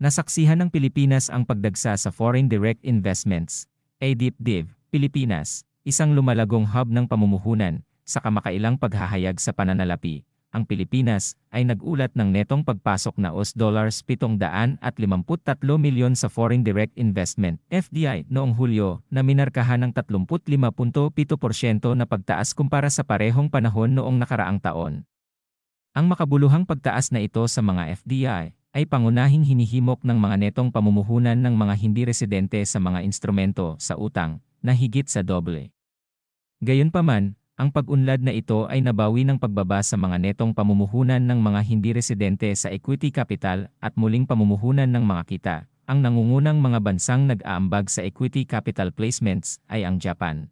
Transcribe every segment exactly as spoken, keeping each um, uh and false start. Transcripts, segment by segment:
Nasaksihan ng Pilipinas ang pagdagsa sa Foreign Direct Investments, A D I P D I V, Pilipinas, isang lumalagong hub ng pamumuhunan, sa kamakailang paghahayag sa pananalapi. Ang Pilipinas ay nag-ulat ng netong pagpasok na U S dollars pitong daan at limampu't tatlo milyon sa Foreign Direct Investment, F D I, noong Hulyo, na minarkahan ng tatlumpu't lima punto pito porsyento na pagtaas kumpara sa parehong panahon noong nakaraang taon. Ang makabuluhang pagtaas na ito sa mga F D I ay pangunahing hinihimok ng mga netong pamumuhunan ng mga hindi residente sa mga instrumento sa utang na higit sa doble. Gayunpaman, ang pag-unlad na ito ay nabawi ng pagbaba sa mga netong pamumuhunan ng mga hindi residente sa equity capital at muling pamumuhunan ng mga kita. Ang nangungunang mga bansang nag-aambag sa equity capital placements ay ang Japan,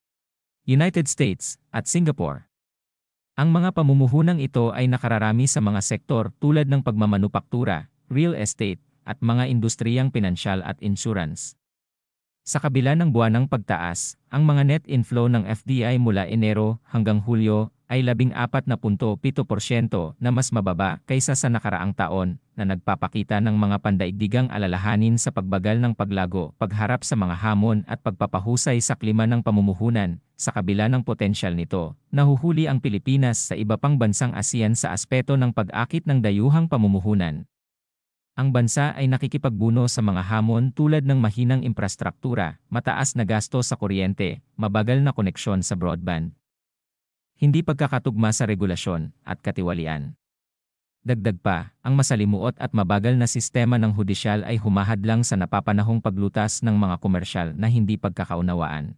United States, at Singapore. Ang mga pamumuhunang ito ay nakararami sa mga sektor tulad ng pagmamanupaktura, real estate, at mga industriyang pinansyal at insurance. Sa kabila ng buwanang pagtaas, ang mga net inflow ng F D I mula Enero hanggang Hulyo ay labing apat na punto pito porsyento na mas mababa kaysa sa nakaraang taon, na nagpapakita ng mga pandaigdigang alalahanin sa pagbagal ng paglago, pagharap sa mga hamon at pagpapahusay sa klima ng pamumuhunan. Sa kabila ng potensyal nito, nahuhuli ang Pilipinas sa iba pang bansang ASEAN sa aspeto ng pag-akit ng dayuhang pamumuhunan. Ang bansa ay nakikipagbuno sa mga hamon tulad ng mahinang infrastruktura, mataas na gasto sa kuryente, mabagal na koneksyon sa broadband, hindi pagkakatugma sa regulasyon at katiwalian. Dagdag pa, ang masalimuot at mabagal na sistema ng hudisyal ay humahadlang sa napapanahong paglutas ng mga komersyal na hindi pagkakaunawaan.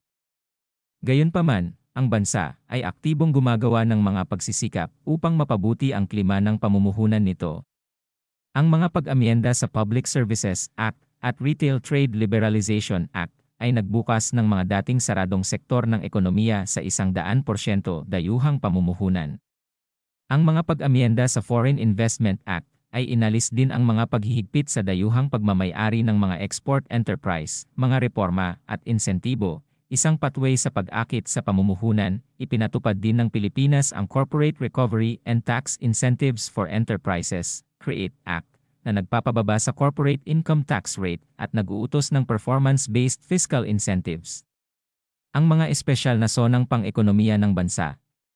Gayunpaman, ang bansa ay aktibong gumagawa ng mga pagsisikap upang mapabuti ang klima ng pamumuhunan nito. Ang mga pag-amyenda sa Public Services Act at Retail Trade Liberalization Act ay nagbukas ng mga dating saradong sektor ng ekonomiya sa isang daan porsyento dayuhang pamumuhunan. Ang mga pag-amyenda sa Foreign Investment Act ay inalis din ang mga paghihigpit sa dayuhang pagmamay-ari ng mga export enterprise, mga reforma at insentibo, isang pathway sa pag-akit sa pamumuhunan. Ipinatupad din ng Pilipinas ang Corporate Recovery and Tax Incentives for Enterprises, CREATE Act, na nagpapababa sa corporate income tax rate at nag-uutos ng performance-based fiscal incentives. Ang mga espesyal na sonang pang-ekonomiya ng bansa,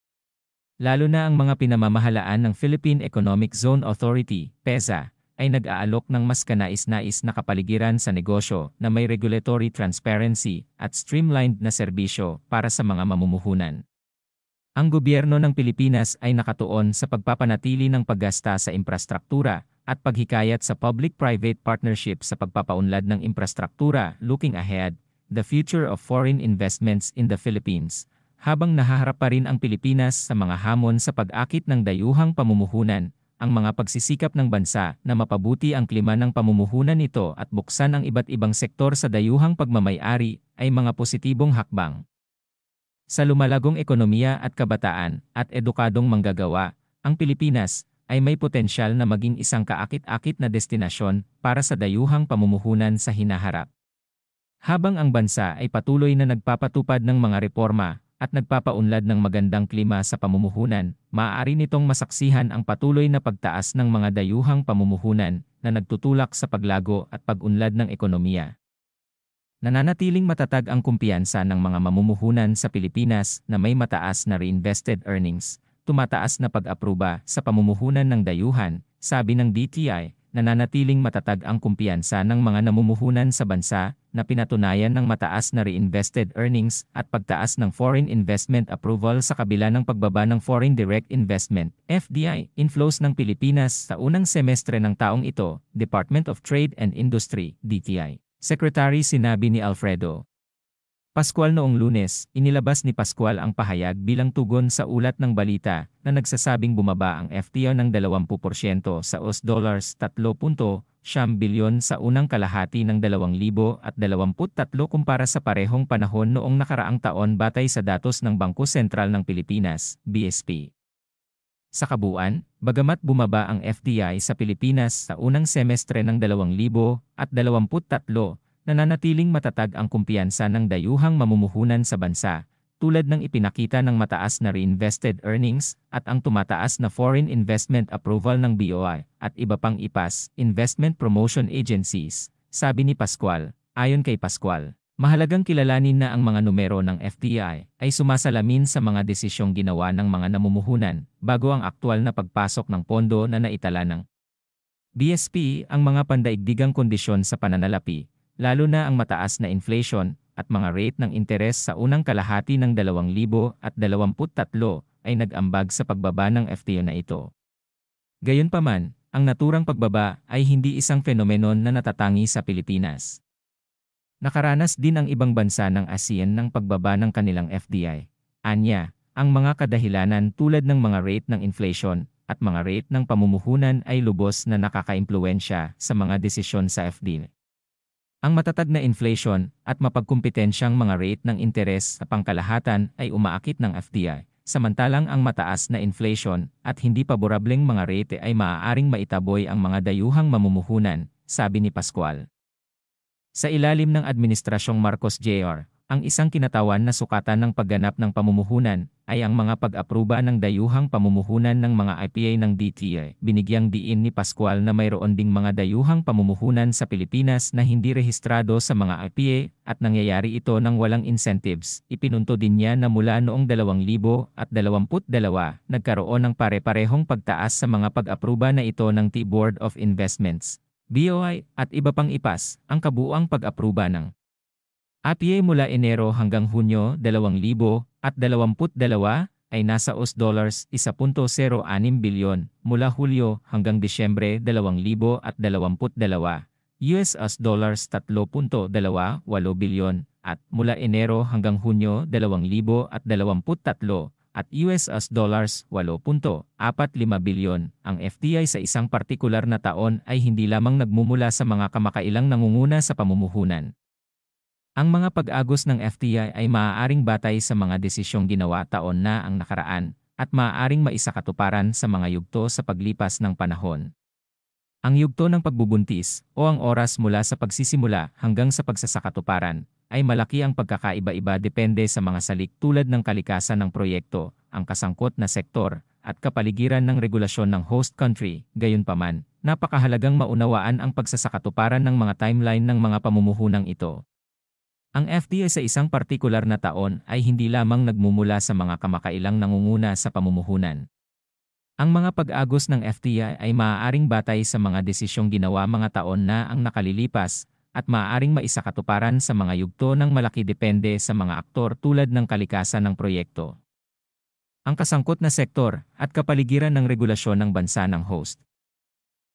lalo na ang mga pinamamahalaan ng Philippine Economic Zone Authority, PEZA, ay nag-aalok ng mas kanais-nais na kapaligiran sa negosyo na may regulatory transparency at streamlined na serbisyo para sa mga mamumuhunan. Ang gobyerno ng Pilipinas ay nakatuon sa pagpapanatili ng paggasta sa infrastruktura at paghikayat sa public-private partnership sa pagpapaunlad ng infrastruktura. Looking ahead, the future of foreign investments in the Philippines, habang nahaharap pa rin ang Pilipinas sa mga hamon sa pag-akit ng dayuhang pamumuhunan, ang mga pagsisikap ng bansa na mapabuti ang klima ng pamumuhunan nito at buksan ang iba't ibang sektor sa dayuhang pagmamay-ari ay mga positibong hakbang. Sa lumalagong ekonomiya at kabataan at edukadong manggagawa, ang Pilipinas ay may potensyal na maging isang kaakit-akit na destinasyon para sa dayuhang pamumuhunan sa hinaharap. Habang ang bansa ay patuloy na nagpapatupad ng mga reforma at nagpapaunlad ng magandang klima sa pamumuhunan, maaari nitong masaksihan ang patuloy na pagtaas ng mga dayuhang pamumuhunan na nagtutulak sa paglago at pag-unlad ng ekonomiya. Nananatiling matatag ang kumpiyansa ng mga mamumuhunan sa Pilipinas na may mataas na reinvested earnings, tumataas na pag-apruba sa pamumuhunan ng dayuhan. Sabi ng D T I, nananatiling matatag ang kumpiyansa ng mga namumuhunan sa bansa na pinatunayan ng mataas na reinvested earnings at pagtaas ng foreign investment approval sa kabila ng pagbaba ng foreign direct investment, F D I, inflows ng Pilipinas sa unang semestre ng taong ito, Department of Trade and Industry, D T I. Secretary sinabi ni Alfredo Pascual noong Lunes. Inilabas ni Pascual ang pahayag bilang tugon sa ulat ng balita na nagsasabing bumaba ang F D I ng dalawampu porsyento sa U S dollars tatlo punto siyam bilyon sa unang kalahati ng dalawang libo at dalawampu't tatlo kumpara sa parehong panahon noong nakaraang taon batay sa datos ng Bangko Sentral ng Pilipinas, B S P. Sa kabuuan, bagamat bumaba ang F D I sa Pilipinas sa unang semestre ng dalawang libo at dalawampu't tatlo, nananatiling matatag ang kumpiyansa ng dayuhang mamumuhunan sa bansa, tulad ng ipinakita ng mataas na reinvested earnings at ang tumataas na foreign investment approval ng B O I at iba pang I P A S, investment promotion agencies, sabi ni Pascual. Ayon kay Pascual, mahalagang kilalanin na ang mga numero ng F D I ay sumasalamin sa mga desisyong ginawa ng mga namumuhunan bago ang aktwal na pagpasok ng pondo na naitala ng B S P. Ang mga pandaigdigang kondisyon sa pananalapi, lalo na ang mataas na inflation at mga rate ng interes sa unang kalahati ng dalawang libo dalawampu't tatlo ay nag-ambag sa pagbaba ng F D I na ito. Gayunpaman, ang naturang pagbaba ay hindi isang fenomenon na natatangi sa Pilipinas. Nakaranas din ang ibang bansa ng ASEAN ng pagbaba ng kanilang F D I. Anya, ang mga kadahilanan tulad ng mga rate ng inflation at mga rate ng pamumuhunan ay lubos na nakakaimpluwensya sa mga desisyon sa F D I. Ang matatag na inflation at mapagkumpetensyang mga rate ng interes sa pangkalahatan ay umaakit ng F D I, samantalang ang mataas na inflation at hindi paborableng mga rate ay maaaring maitaboy ang mga dayuhang mamumuhunan, sabi ni Pascual. Sa ilalim ng Administrasyong Marcos Junior, ang isang kinatawan na sukatan ng pagganap ng pamumuhunan ay ang mga pag-apruba ng dayuhang pamumuhunan ng mga I P A ng D T I. Binigyang diin ni Pascual na mayroon ding mga dayuhang pamumuhunan sa Pilipinas na hindi rehistrado sa mga I P A at nangyayari ito ng walang incentives. Ipinunto din niya na mula noong dalawang libo dalawampu't dalawa, nagkaroon ng pare-parehong pagtaas sa mga pag-apruba na ito ng T Board of Investments, B O I, at iba pang I P A S. Ang kabuuang pag-apruba ng I P A mula Enero hanggang Hunyo dalawang libo dalawampu't dalawa ay nasa U S dollars one punto zero six bilyon, mula Hulyo hanggang Disyembre dalawang libo dalawampu't dalawa, U S dollars three punto two eight bilyon, at mula Enero hanggang Hunyo dalawang libo dalawampu't tatlo at U S dollars eight punto four five bilyon. Ang F D I sa isang partikular na taon ay hindi lamang nagmumula sa mga kamakailang nangunguna sa pamumuhunan. Ang mga pag-agos ng F D I ay maaaring batay sa mga desisyong ginawa taon na ang nakaraan at maaaring maisakatuparan sa mga yugto sa paglipas ng panahon. Ang yugto ng pagbubuntis o ang oras mula sa pagsisimula hanggang sa pagsasakatuparan ay malaki ang pagkakaiba-iba depende sa mga salik tulad ng kalikasan ng proyekto, ang kasangkot na sektor, at kapaligiran ng regulasyon ng host country. Gayunpaman, napakahalagang maunawaan ang pagsasakatuparan ng mga timeline ng mga pamumuhunang ito. Ang F D I sa isang partikular na taon ay hindi lamang nagmumula sa mga kamakailang nangunguna sa pamumuhunan. Ang mga pag-agos ng F D I ay maaaring batay sa mga desisyong ginawa mga taon na ang nakalilipas at maaaring maisakatuparan sa mga yugto ng malaki depende sa mga aktor tulad ng kalikasan ng proyekto, ang kasangkot na sektor, at kapaligiran ng regulasyon ng bansa ng host.